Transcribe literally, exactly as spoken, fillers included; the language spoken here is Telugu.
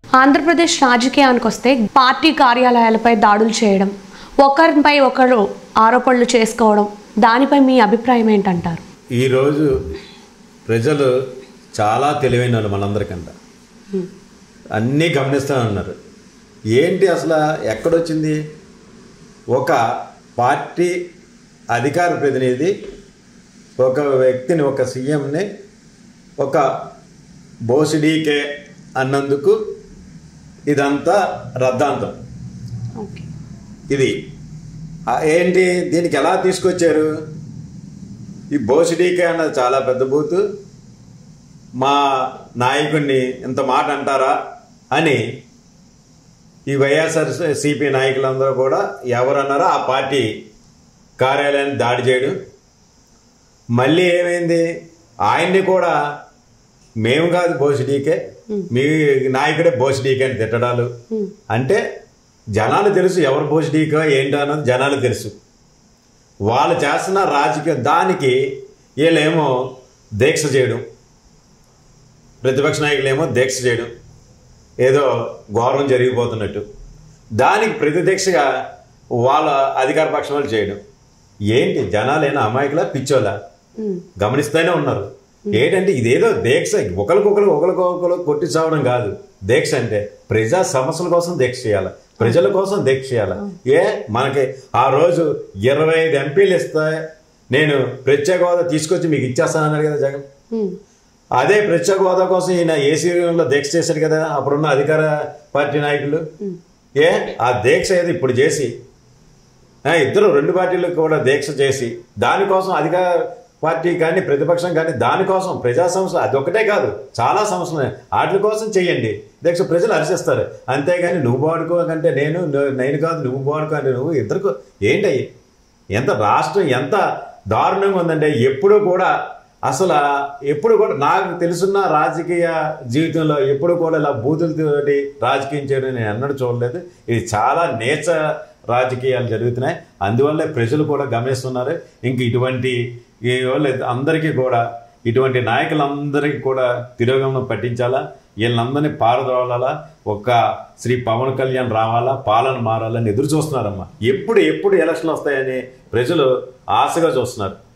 ఆంధ్రప్రదేశ్ రాజకీయానికి వస్తే పార్టీ కార్యాలయాలపై దాడులు చేయడం, ఒకరిపై ఒకరు ఆరోపణలు చేసుకోవడం, దానిపై మీ అభిప్రాయం ఏంటంటారు? ఈరోజు ప్రజలు చాలా తెలివైన వాళ్ళు మనందరికంట, అన్నీ గమనిస్తూ ఉన్నారు. ఏంటి అసలు ఎక్కడొచ్చింది? ఒక పార్టీ అధికార ప్రతినిధి ఒక వ్యక్తిని, ఒక సీఎంని ఒక బోసిడీకే అన్నందుకు ఇదంతా రద్దాంతం. ఇది ఏంటి, దీనికి ఎలా తీసుకొచ్చారు? ఈ బోసిడీకే అన్నది చాలా పెద్ద బూతు, మా నాయకుడిని ఇంత మాట అంటారా అని ఈ వైఎస్ఆర్ సిపి నాయకులందరూ కూడా ఎవరన్నారో ఆ పార్టీ కార్యాలయాన్ని దాడి చేయడం. మళ్ళీ ఏమైంది, ఆయన్ని కూడా మేము కాదు బోసిడీకే, మీ నాయకుడే బోసిడీకే అని తిట్టడాలు. అంటే జనాలు తెలుసు ఎవరు బోసిడీకే ఏంటో అన్నది జనాలు తెలుసు. వాళ్ళు చేస్తున్న రాజకీయ దానికి వీళ్ళేమో దీక్ష చేయడం, ప్రతిపక్ష నాయకులేమో దీక్ష చేయడం, ఏదో ఘోరం జరిగిపోతున్నట్టు. దానికి ప్రతిదీక్షగా వాళ్ళ అధికార పక్షం వాళ్ళు చేయడం. ఏంటి జనాలైనా అమాయకులా పిచ్చోలా గమనిస్తూనే ఉన్నారు. ఏంటంటే ఇదేదో దీక్ష, ఒకరికొకరు ఒకరికొకరు కొట్టి చావడం కాదు. దీక్ష అంటే ప్రజా సమస్యల కోసం దీక్ష చేయాలి, ప్రజల కోసం దీక్ష చేయాలి. ఏ మనకి ఆ రోజు ఇరవై ఐదు ఎంపీలు ఇస్తే నేను ప్రత్యేక హోదా తీసుకొచ్చి మీకు ఇచ్చేస్తానన్నారు కదా జగన్. అదే ప్రత్యేక హోదా కోసం ఈయన ఏసీలో దీక్ష చేశాడు కదా అప్పుడున్న అధికార పార్టీ నాయకులు. ఏ ఆ దీక్ష ఏది ఇప్పుడు చేసి ఇద్దరు రెండు పార్టీలకు కూడా దీక్ష చేసి దానికోసం అధికార పార్టీ కానీ ప్రతిపక్షం కానీ దానికోసం ప్రజా సమస్య అదొకటే కాదు, చాలా సమస్యలు వాటి కోసం చెయ్యండి దీక్ష. ప్రజలు హర్షిస్తారు. అంతేగాని నువ్వు బాడుకో కంటే నేను నేను కాదు నువ్వు బాడుకో అంటే నువ్వు ఇద్దరు ఏంటయ్యి. ఎంత రాష్ట్రం ఎంత దారుణంగా ఉందంటే ఎప్పుడు కూడా అసలు ఎప్పుడు కూడా నాకు తెలుసున్న రాజకీయ జీవితంలో ఎప్పుడు కూడా ఇలా బూతులతోటి రాజకీయం చేయడం నేను ఎన్నడూ చూడలేదు. ఇది చాలా నీచ రాజకీయాలు జరుగుతున్నాయి. అందువల్లే ప్రజలు కూడా గమనిస్తున్నారు. ఇంక ఇటువంటి అందరికీ కూడా ఇటువంటి నాయకులందరికీ కూడా తిరోగమనం పట్టించాలా, వీళ్ళందరినీ పారదోలాలా, ఒక శ్రీ పవన్ కళ్యాణ్ రావాలా, పాలన మారాలని ఎదురు చూస్తున్నారమ్మా. ఎప్పుడు ఎప్పుడు ఎలక్షన్లు వస్తాయని ప్రజలు ఆశగా చూస్తున్నారు.